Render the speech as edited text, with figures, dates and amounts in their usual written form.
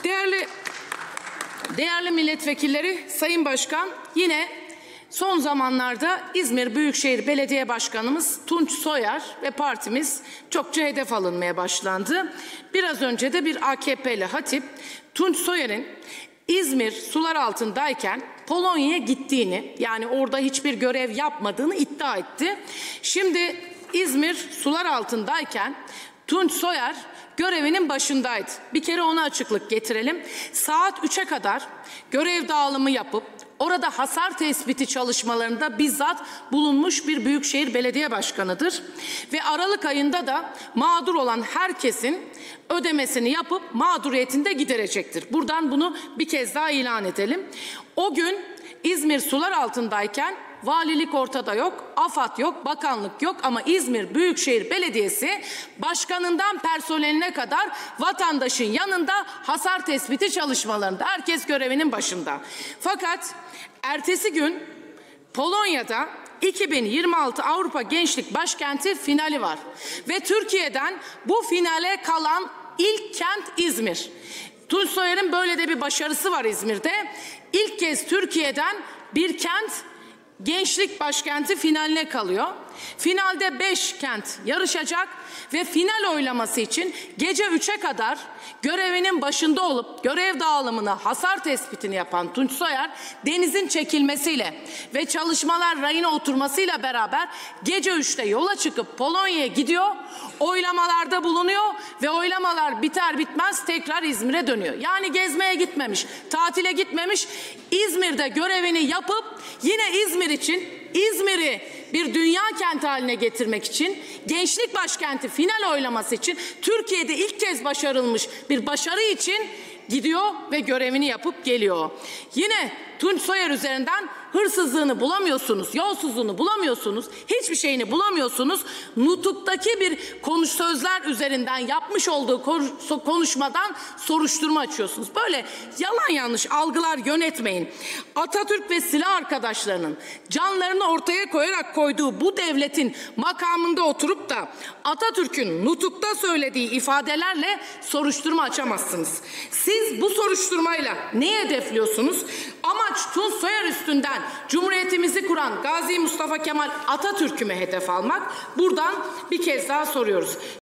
Değerli milletvekilleri, Sayın Başkan, yine son zamanlarda İzmir Büyükşehir Belediye Başkanımız Tunç Soyer ve partimiz çokça hedef alınmaya başlandı. Biraz önce de bir AKP'li hatip Tunç Soyer'in İzmir sular altındayken Polonya'ya gittiğini, yani orada hiçbir görev yapmadığını iddia etti. Şimdi İzmir sular altındayken Tunç Soyer görevinin başındaydı. Bir kere ona açıklık getirelim. Saat 3'e kadar görev dağılımı yapıp orada hasar tespiti çalışmalarında bizzat bulunmuş bir Büyükşehir Belediye Başkanı'dır. Ve Aralık ayında da mağdur olan herkesin ödemesini yapıp mağduriyetini de giderecektir. Buradan bunu bir kez daha ilan edelim. O gün İzmir sular altındayken valilik ortada yok, AFAD yok, bakanlık yok ama İzmir Büyükşehir Belediyesi başkanından personeline kadar vatandaşın yanında hasar tespiti çalışmalarında. Herkes görevinin başında. Fakat ertesi gün Polonya'da 2026 Avrupa Gençlik Başkenti finali var. Ve Türkiye'den bu finale kalan ilk kent İzmir. Tunç Soyer'in böyle de bir başarısı var İzmir'de. İlk kez Türkiye'den bir kent gençlik başkenti finaline kalıyor. Finalde 5 kent yarışacak ve final oylaması için gece 3'e kadar görevinin başında olup görev dağılımını, hasar tespitini yapan Tunç Soyer, denizin çekilmesiyle ve çalışmalar rayına oturmasıyla beraber gece 3'te yola çıkıp Polonya'ya gidiyor, oylamalarda bulunuyor ve oylamalar biter bitmez tekrar İzmir'e dönüyor. Yani gezmeye gitmemiş, tatile gitmemiş, İzmir'de görevini yapıp yine İzmir için, İzmir'i bir dünya kenti haline getirmek için, gençlik başkenti final oylaması için, Türkiye'de ilk kez başarılmış bir başarı için gidiyor ve görevini yapıp geliyor. Yine Tunç Soyer üzerinden hırsızlığını bulamıyorsunuz, yolsuzluğunu bulamıyorsunuz, hiçbir şeyini bulamıyorsunuz. Nutuk'taki bir sözler üzerinden yapmış olduğu konuşmadan soruşturma açıyorsunuz. Böyle yalan yanlış algılar yönetmeyin. Atatürk ve silah arkadaşlarının canlarını ortaya koyarak koyduğu bu devletin makamında oturup da Atatürk'ün Nutuk'ta söylediği ifadelerle soruşturma açamazsınız. Siz bu soruşturmayla ne hedefliyorsunuz? Amaç Tunç Soyer üstünden Cumhuriyetimizi kuran Gazi Mustafa Kemal Atatürk'ü mü hedef almak? Buradan bir kez daha soruyoruz.